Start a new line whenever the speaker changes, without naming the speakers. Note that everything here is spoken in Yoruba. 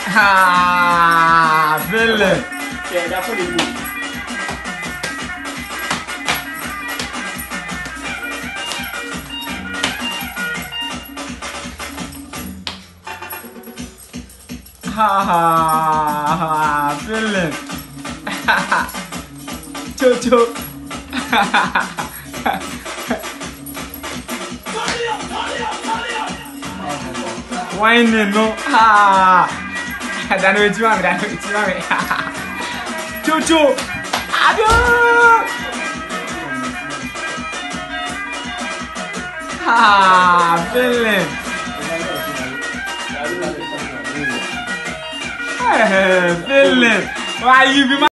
Ah, villain.
Yeah, that's what it is.
Ha, villain. Cho. Whining no. Dano ichimame. Cho. Aduh. Villain. Villain. Why you be